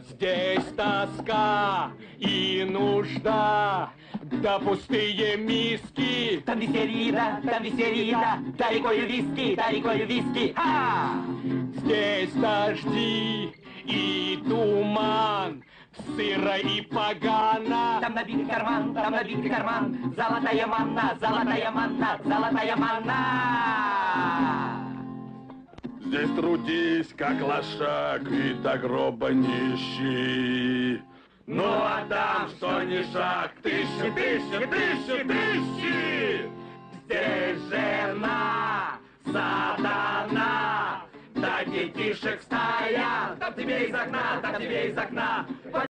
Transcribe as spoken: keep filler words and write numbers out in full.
Здесь тоска и нужда, да пустые миски. Там веселье, да, там веселье, да, да рекой виски, да рекой виски. А! Здесь дожди и туман, сыро и погано. Там набитый карман, там набитый карман, золотая манна, золотая манна, золотая манна. Здесь трудись, как лошак, и до гроба нищий. Ну а там, что ни шаг, тысячи, тысячи, тысячи, тысячи. Здесь жена, сатана, да детишек стая. Там тебе из окна, там тебе из окна.